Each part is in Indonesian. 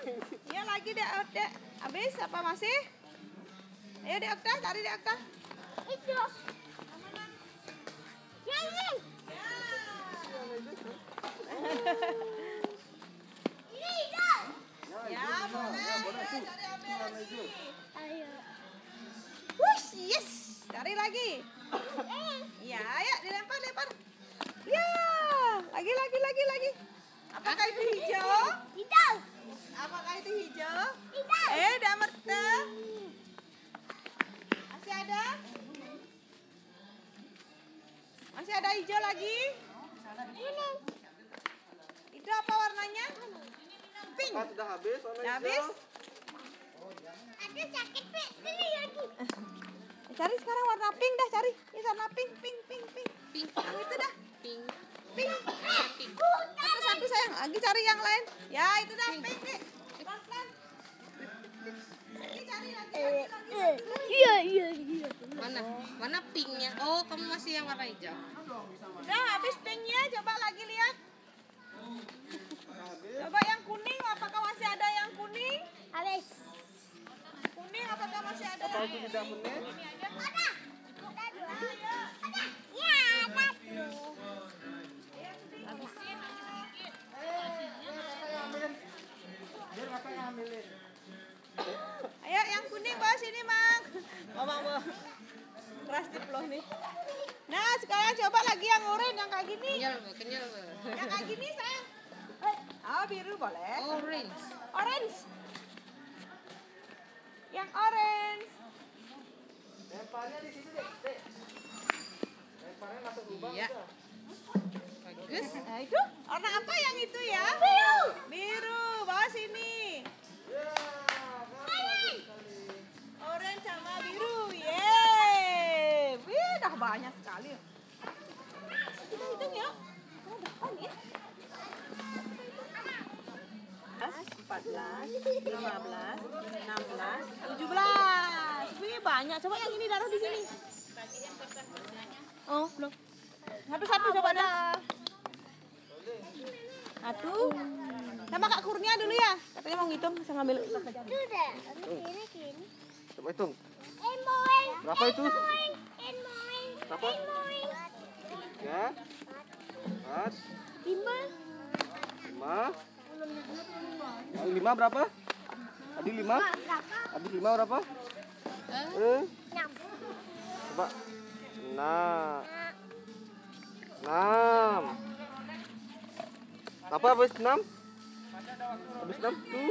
Iya lagi dek. Habis apa masih? Ayo dek Okta, cari dek Okta. Itu. Ini. Ya boleh. Cari ambil lagi. Ayo. Wush, yes. Cari lagi. Iya, ayo dilempar. Ya, lagi. Apakah itu hijau? Hijau. Apakah itu hijau? Hijau. Dah Marta. Masih ada hijau lagi? Ini. Itu apa warnanya? Pink. Sudah habis warna Udah hijau. habis? Ada sakit Pi. Ini lagi. Cari sekarang warna pink dah, cari. Ini warna pink. Yang itu dah. Pink. Satu sayang, lagi cari yang lain. Ya, itu dah pink nih. Pelan-pelan. Lagi cari lagi. Iya. Mana pinknya? Oh, kamu masih yang warna hijau. Udah habis pinknya, coba lagi lihat. Coba yang kuning, apakah masih ada yang kuning? Habis. Kuning apakah masih ada? Apa itu tidak kuning? Ada. Ya, ada tuh. Biar kakak yang ambilin. Ayo yang kuning bawa sini, Mang. Bawa. Keras diploh nih. Nah, sekarang coba lagi yang oranye yang kayak gini. Kenyal. Yang kayak gini, sayang. Biru boleh. Orange. Yang orange. Lemparnya di sini, Dek. Lemparnya masuk lubang. Iya. udah. Bagus. Nah, itu warna apa yang itu ya? Biru. Bawa sini. Ya, bagus sekali. Orange sama biru. Yeay. Wih, dah banyak sekali. Kita hitung ya. Berapa nih? 14, 15, 16, 17. Wih, banyak. Coba yang ini taruh di sini. Oh, belum. Satu-satu coba dah. Satu. Sama Kak Kurnia dulu ya. Katanya mau ngitung, bisa ngambil. Sudah. Kini. Coba hitung. Emoing. Berapa itu? Emoing. Berapa? Ya. 4, 5. 5. Yang 5 berapa? Tadi 5? Habis 5 berapa? 6. Coba. 6. Apa habis 6? Habis 6 tuh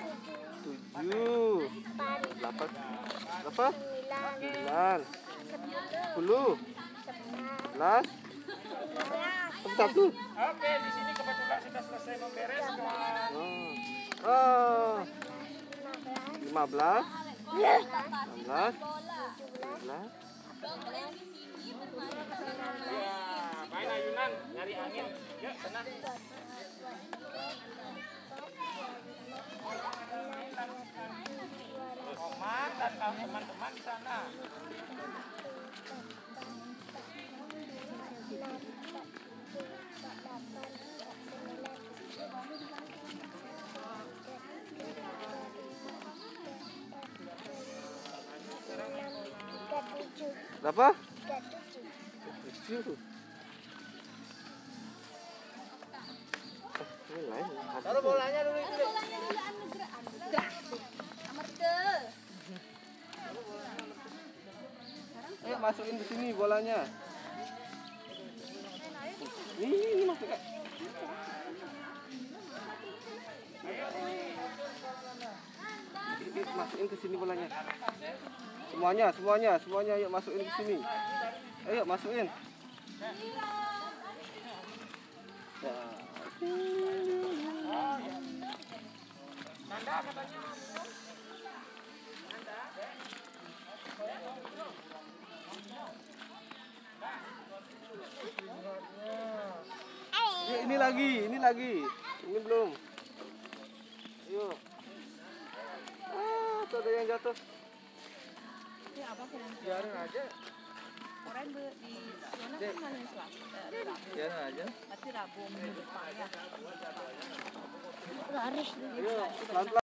7, 8, berapa? 9, 10, 11, 1. Oke, di sini kebetulan sudah selesai membereskan. 15, 16, 17. Main ayunan, nyari angin. Yuk, sana. Oma dan teman-teman di sana. Berapa? 37. 7. Ini lain. Taruh bolanya dulu itu. Ayo masukin di sini bolanya. Ini masuk Kak. Masukin ke sini bolanya. Semuanya ayo masukin ke sini. Ayo masukin. Ya. Nanda katanya. Ini lagi. Ini belum. Ayo. Tuh ada yang jatuh. Ini apa sih? Biarin aja. Orang di sana kan hari Selasa. Biarin aja. Berarti Rabu minggu depan ya. Garis. Ayo, pelan-pelan.